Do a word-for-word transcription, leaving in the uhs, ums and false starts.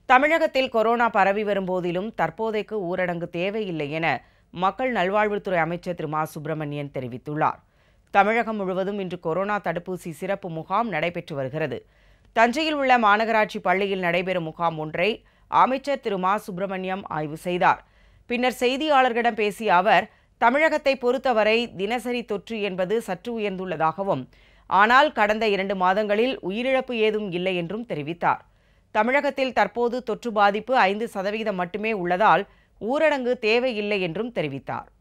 தமிழகத்தில் கொரோனா பரவி வரும்போதிலும் தற்போதைக்கு ஊரடங்கு தேவையில்லை என மக்கள் நல்வாழ்வுத்துறை அமைச்சர் திரு மா சுப்பிரமணியன் தெரிவித்துள்ளார். தமிழகம் முழுவதும் இன்று கொரோனா தடுப்பூசி சிறப்பு முகாம் நடைபெற்று வருகிறது. தஞ்சையில் உள்ள மாநகராட்சி பள்ளியில் நடைபெறும் முகாம் ஒன்றை அமைச்சர் திரு மா சுப்பிரமணியம் ஆய்வு செய்தார். பின்னர் செய்தியாளர்களிடம் பேசிய அவர், தமிழகத்தை பொறுத்தவரை தினசரி தொற்று என்பது சற்று உயர்ந்துள்ளதாகவும், ஆனால் கடந்த இரண்டு மாதங்களில் உயிரிழப்பு ஏதும் இல்லை என்றும் தெரிவித்தார். தமிழகத்தில் தற்போது தொற்று பாதிப்பு ஐந்து சதவீதம் மட்டுமே உள்ளதால் ஊரடங்கு தேவையில்லை என்றும் தெரிவித்தார்.